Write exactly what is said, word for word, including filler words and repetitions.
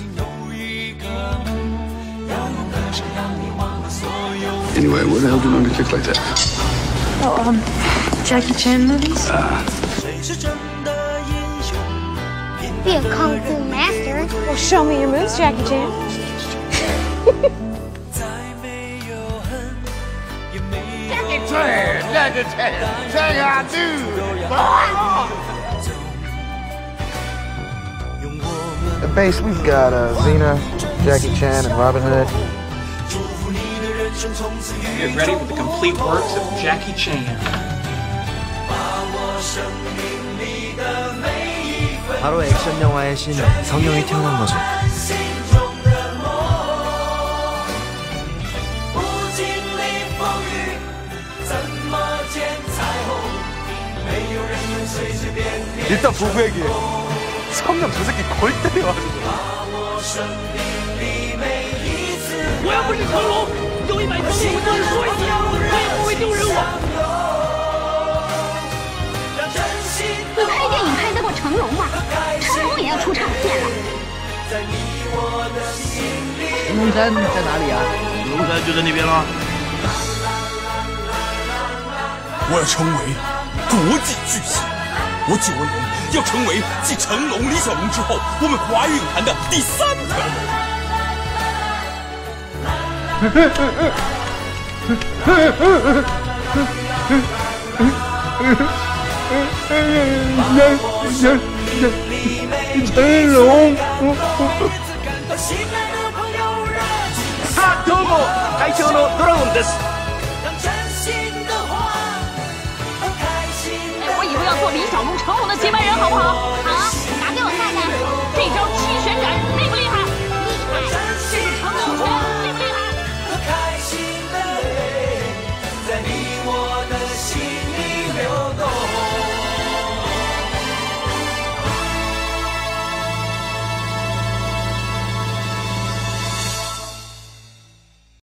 Anyway, what the hell do you want to kick like that? Oh, um, Jackie Chan movies? Ah. Be a kung fu master. Well, show me your moves, Jackie Chan. Jackie Chan, Jackie Chan, say I do. At base, we've got uh, Xena, Jackie Chan, and Robin Hood. Get ready for the complete works of Jackie Chan. 바로 액션 영화의 신 성룡이 태어난 거죠. 일단 보고 얘기해. 성룡 저 새끼 골 때려가지고. 我要不是成龙，有一百成龙我就是说一次，我也不会丢人我。 你拍电影拍得过成龙吗？成龙也要出场线了。 龙山在哪里啊？ 龙山就在那边了。 我要成为国际巨星，我九纹龙要成为继成龙、李小龙之后，我们华语影坛的第三条龙。 成龙， さあどうも会長のドラゴンです。 哎，我以后要做李小龙、成龙的接班人，好不好？啊！